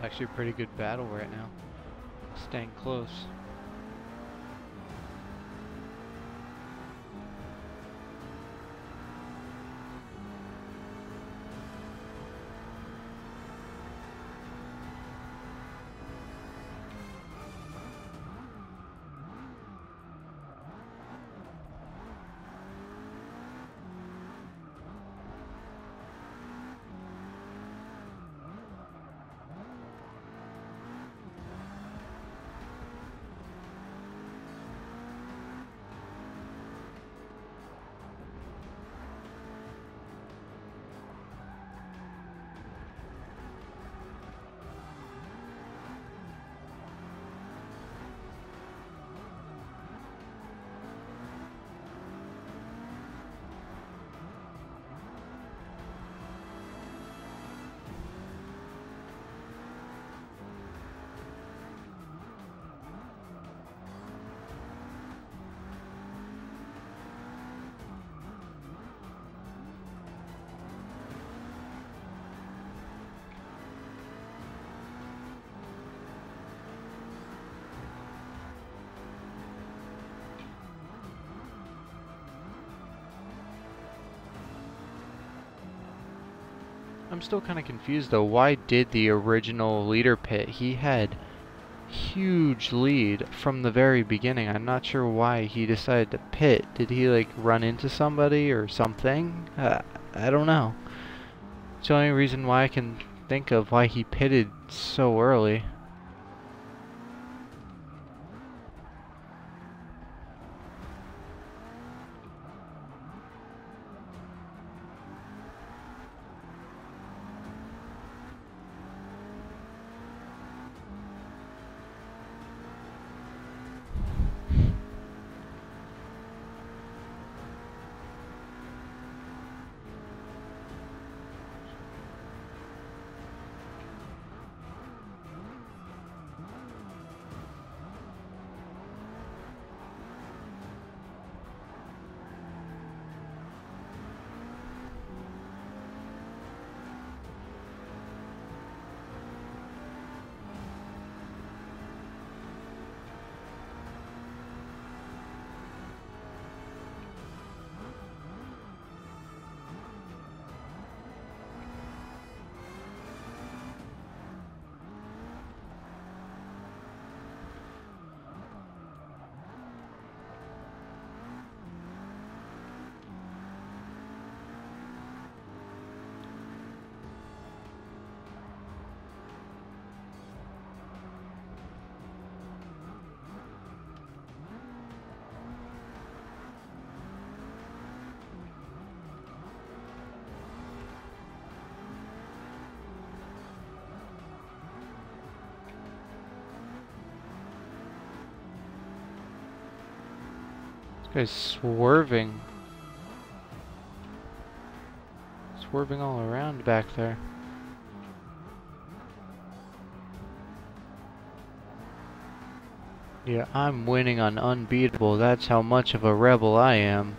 Actually a pretty good battle right now. Staying close. I'm still kind of confused though. Why did the original leader pit? He had huge lead from the very beginning. I'm not sure why he decided to pit. Did he like run into somebody or something? I don't know. It's the only reason why I can think of why he pitted so early. This guy's swerving. Swerving all around back there. Yeah, I'm winning on unbeatable. That's how much of a rebel I am.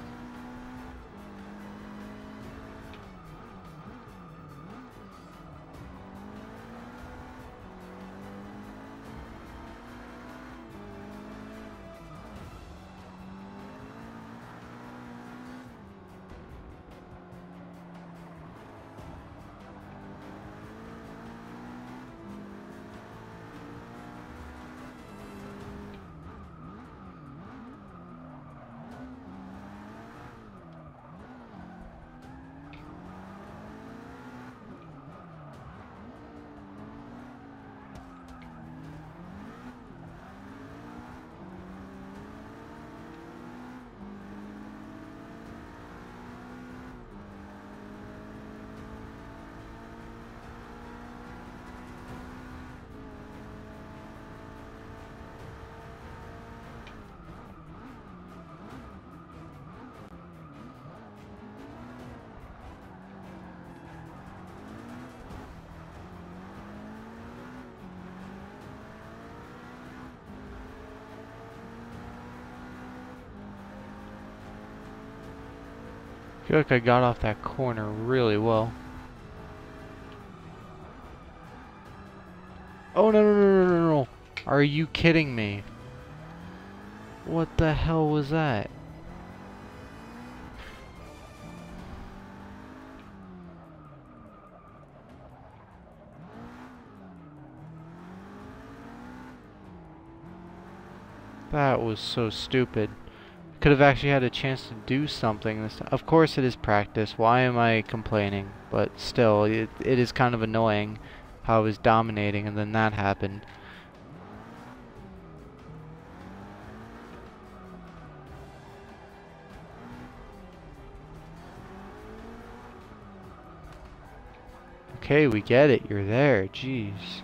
I feel like I got off that corner really well. Oh, no, no, no, no, no, no. Are you kidding me? What the hell was that? That was so stupid. Could have actually had a chance to do something this time. Of course it is practice. Why am I complaining? But still, it is kind of annoying how I was dominating and then that happened. Okay, we get it. You're there. Jeez.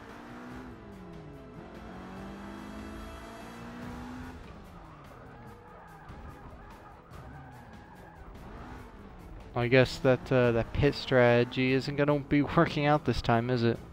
I guess that pit strategy isn't gonna be working out this time, is it?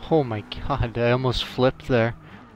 Oh my god, I almost flipped there.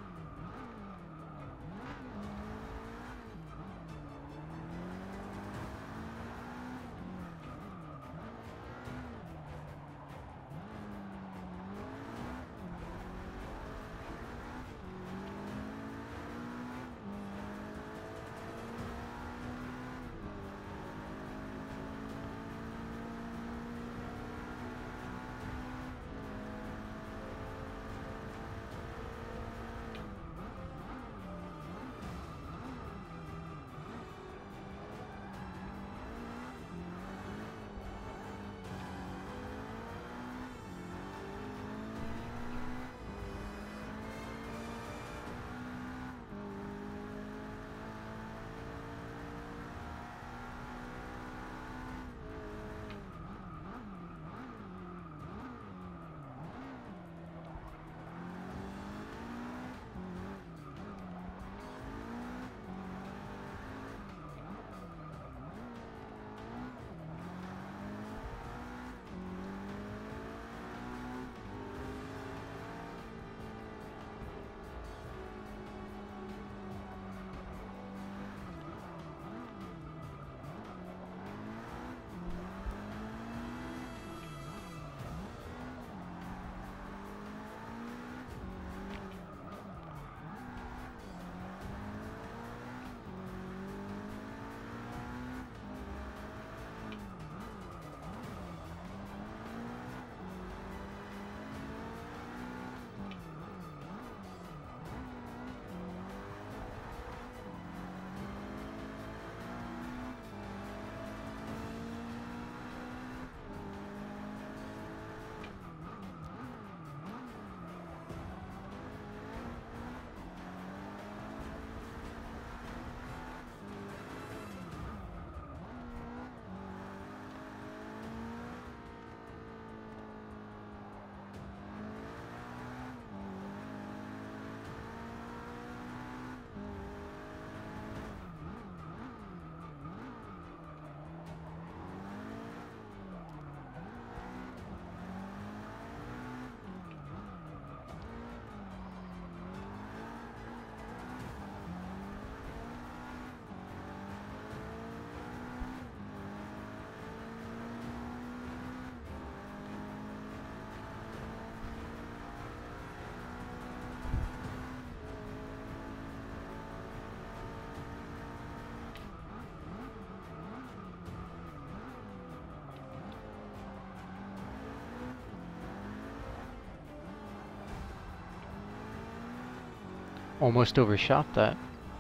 Almost overshot that.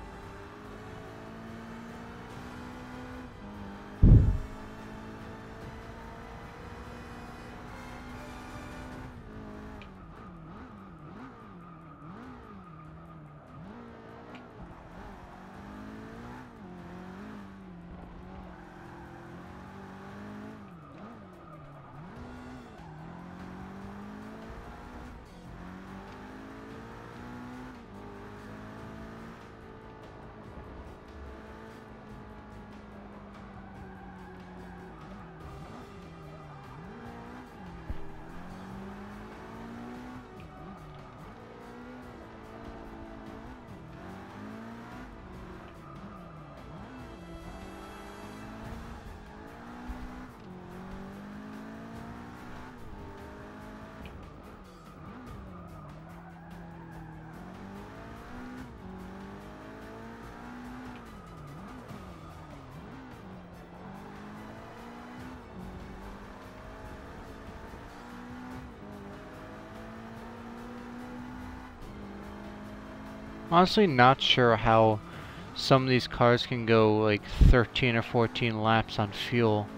Honestly, not sure how some of these cars can go like 13 or 14 laps on fuel.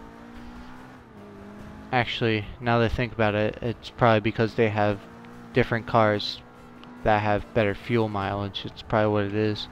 Actually, now that I think about it, it's probably because they have different cars that have better fuel mileage. It's probably what it is.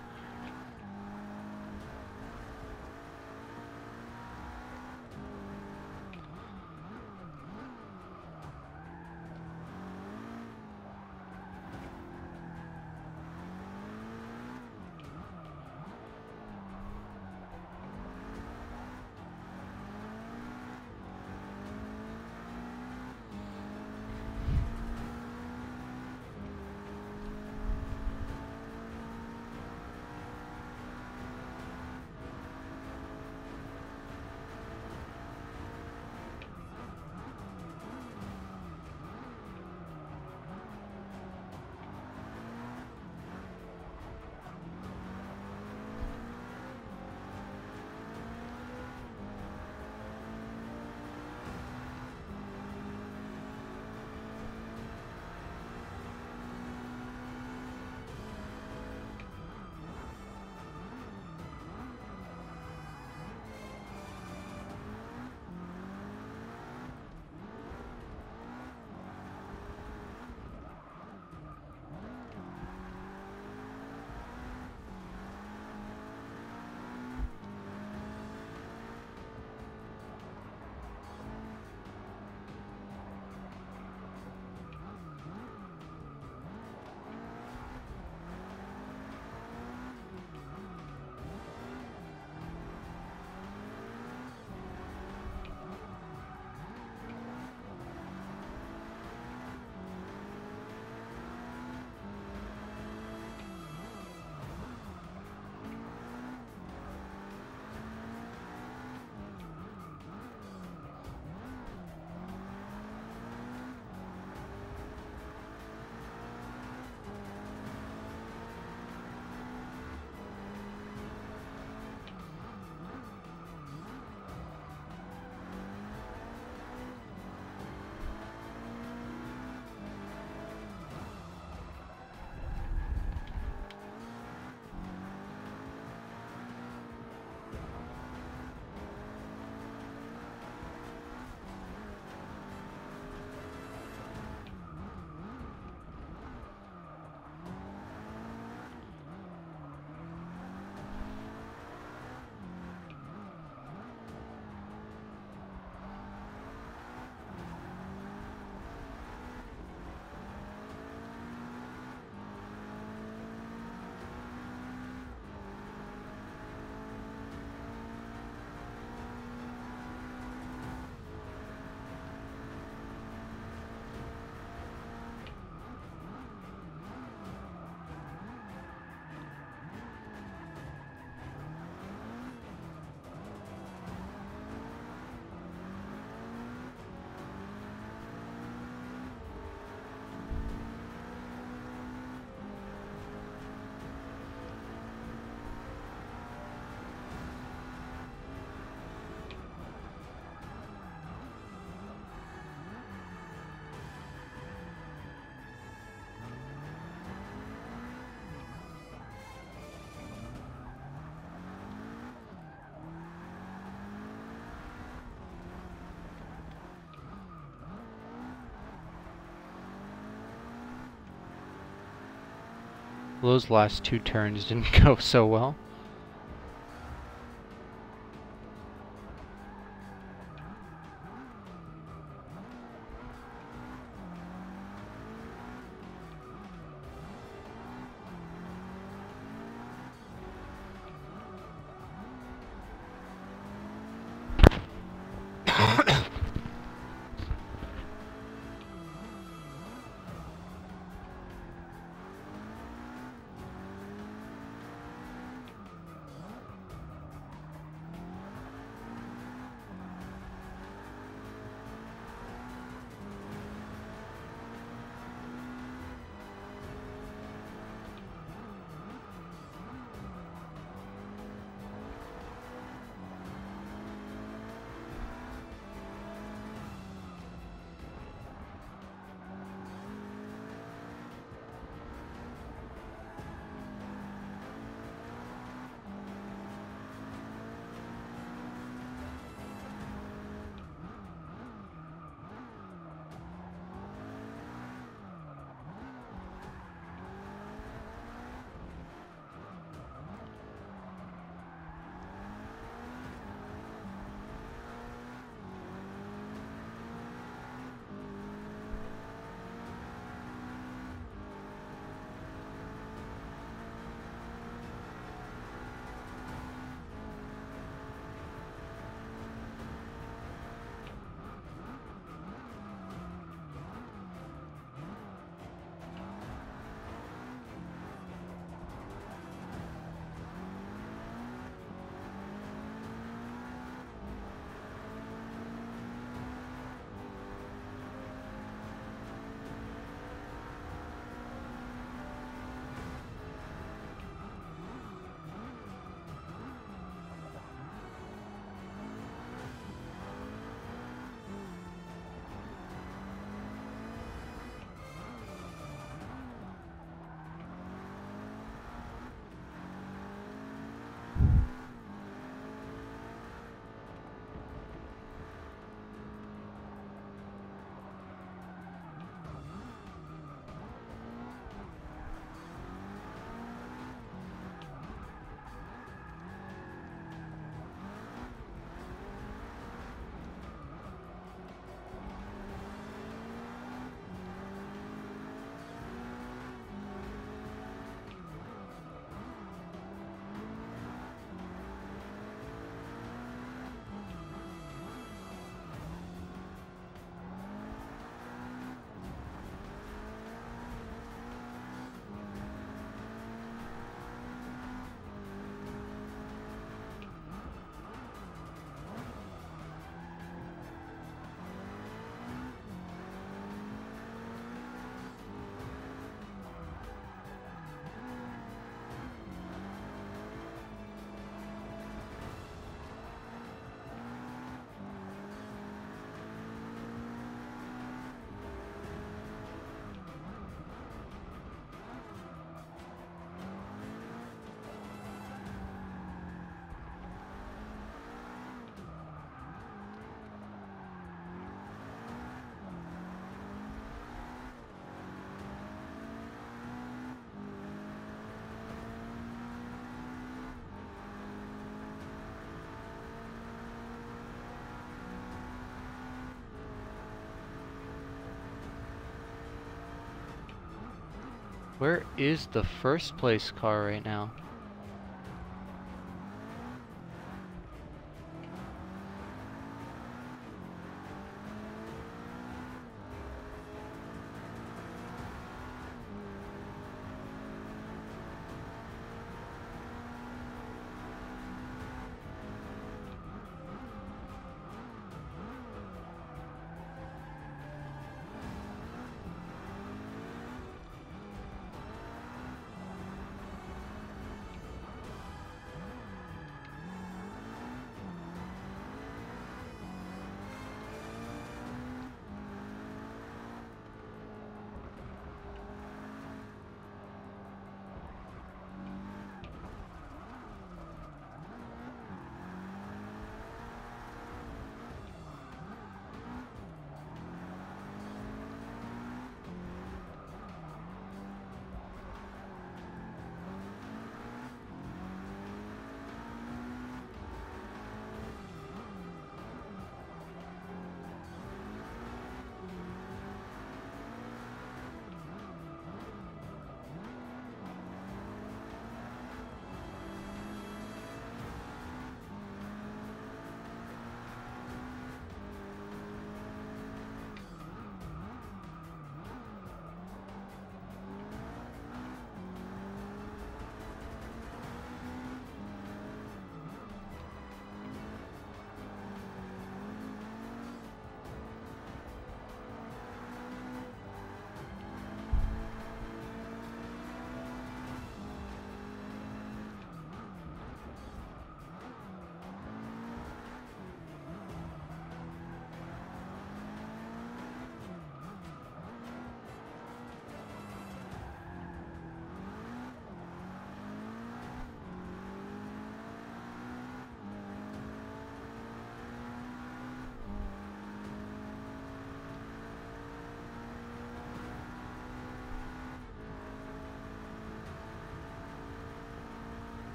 Those last two turns didn't go so well. Where is the first place car right now?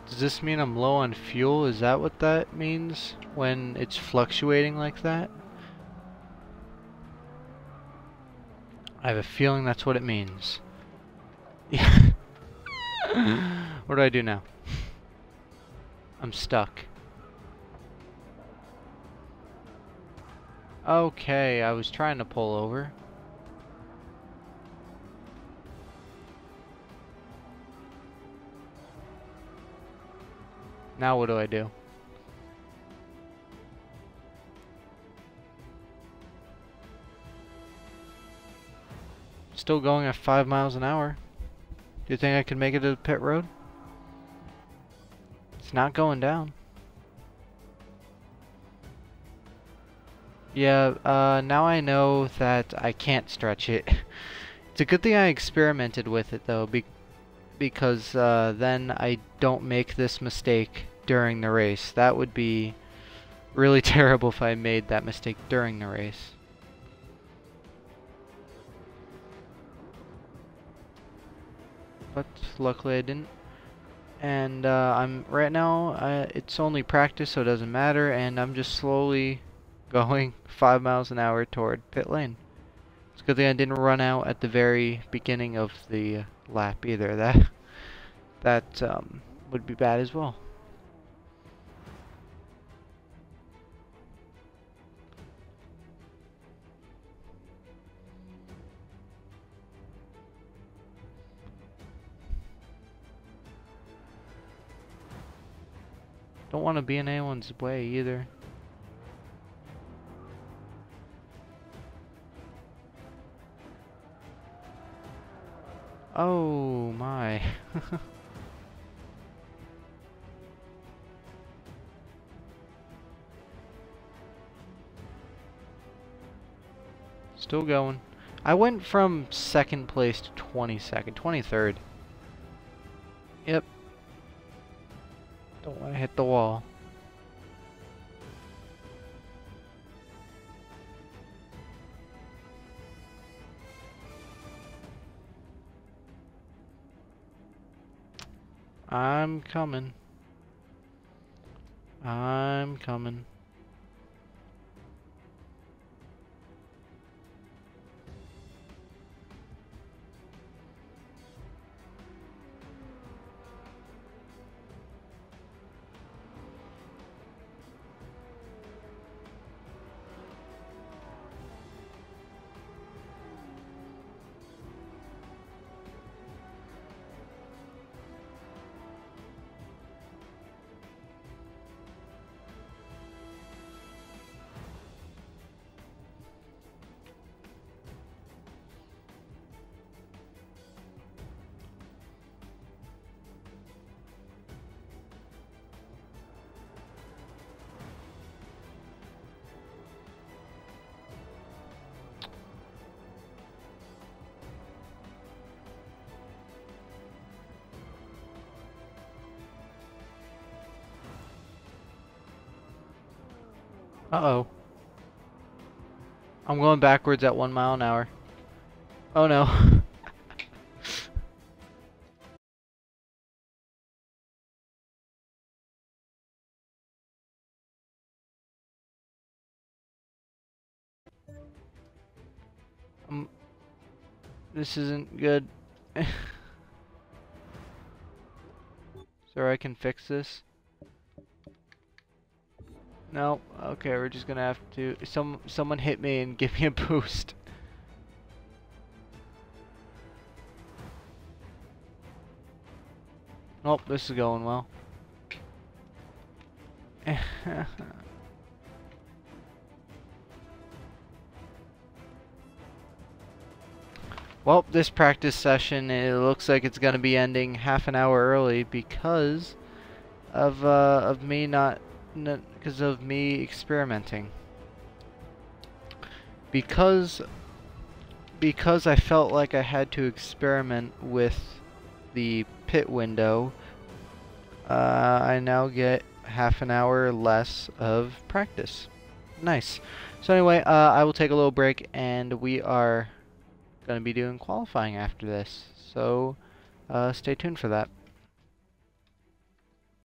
Does this mean I'm low on fuel? Is that what that means when it's fluctuating like that? I have a feeling that's what it means. What do I do now? I'm stuck. Okay, I was trying to pull over. Now what do I do? Still going at 5 miles an hour. Do you think I could make it to the pit road? It's not going down. Yeah, now I know that I can't stretch it. It's a good thing I experimented with it though, because then I don't make this mistake during the race. That would be really terrible if I made that mistake during the race. But luckily I didn't. And I'm right now, it's only practice, so it doesn't matter, and I'm just slowly going 5 miles an hour toward pit lane. It's a good thing I didn't run out at the very beginning of the lap either. That would be bad as well. Don't want to be in anyone's way either. Oh my. Still going. I went from second place to 22nd, 23rd. Yep. Don't want to hit the wall. I'm coming. I'm coming. Uh-oh. I'm going backwards at 1 mile an hour. Oh no. This isn't good. Sir, I can fix this. No, okay, we're just gonna have to. Someone hit me and give me a boost. Oh, this is going well. Well, this practice session, it looks like it's gonna be ending half an hour early because of me because of me experimenting. Because I felt like I had to experiment with the pit window, I now get half an hour less of practice. Nice. So anyway, I will take a little break, and we are going to be doing qualifying after this. So stay tuned for that.